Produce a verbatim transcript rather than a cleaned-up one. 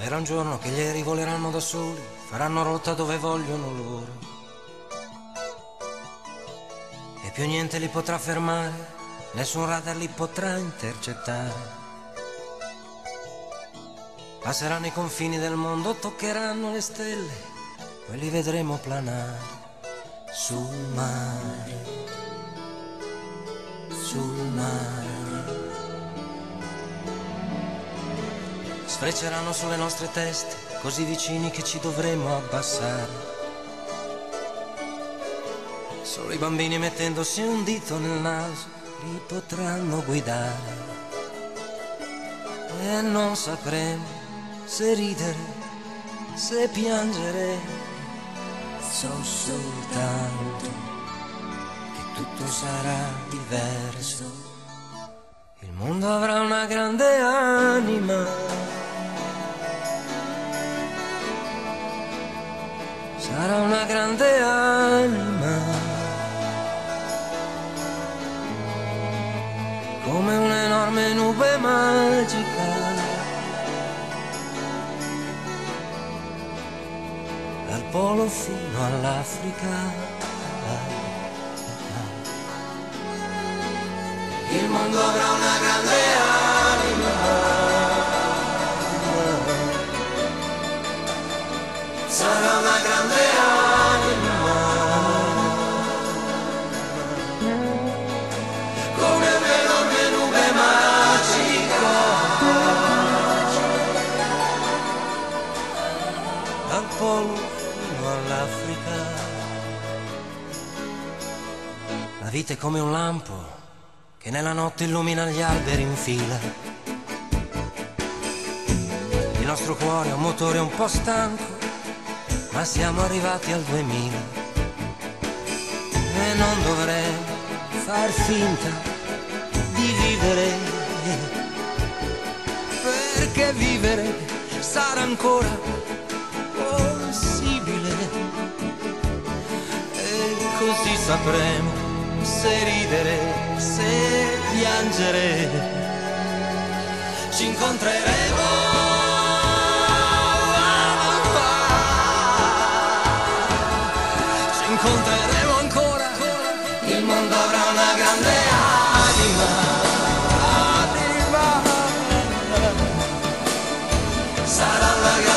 Era un giorno che gli aerei voleranno da soli, faranno rotta dove vogliono loro. E più niente li potrà fermare, nessun radar li potrà intercettare. Passeranno i confini del mondo, toccheranno le stelle, poi li vedremo planare sul mare, sul mare. Sfrecceranno sulle nostre teste, così vicini che ci dovremo abbassare. Solo i bambini mettendosi un dito nel naso li potranno guidare. E non sapremo se ridere, se piangere. So soltanto che tutto sarà diverso. Il mondo avrà una grande anima, sarà una grande anima, come un'enorme nube magica, dal polo fino all'Africa. Il mondo avrà una grande anima, sarà una grande anima, come un'enorme nube magica, dal polo fino all'Africa. La vita è come un lampo che nella notte illumina gli alberi in fila. Il nostro cuore è un motore un po' stanco, ma siamo arrivati al duemila e non dovremmo far finta di vivere, perché vivere sarà ancora possibile, e così sapremo se ridere, se piangere. Ci incontreremo, ci incontreremo ancora. Il mondo avrà una grande anima, anima. Sarà la grande